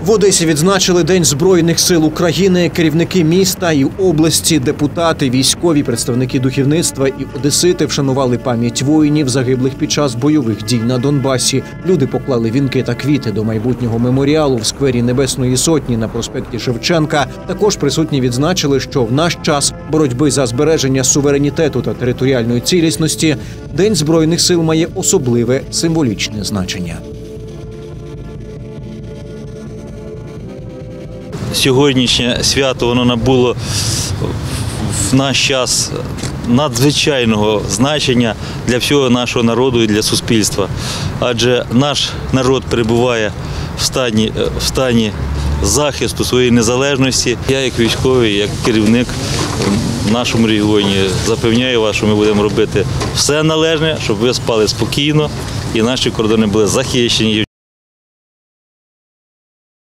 В Одесі відзначили День Збройних сил України. Керівники міста і області, депутати, військові, представники духовництва і одесити вшанували пам'ять воїнів, загиблих під час бойових дій на Донбасі. Люди поклали вінки та квіти до майбутнього меморіалу в сквері Небесної Сотні на проспекті Шевченка. Також присутні відзначили, що в наш час боротьби за збереження суверенітету та територіальної цілісності День Збройних сил має особливе символічне значення. Сьогоднішнє свято воно набуло в наш час надзвичайного значення для всього нашого народу і для суспільства. Адже наш народ перебуває в стані захисту своєї незалежності. Я як військовий, як керівник в нашому регіоні запевняю вас, що ми будемо робити все належне, щоб ви спали спокійно і наші кордони були захищені.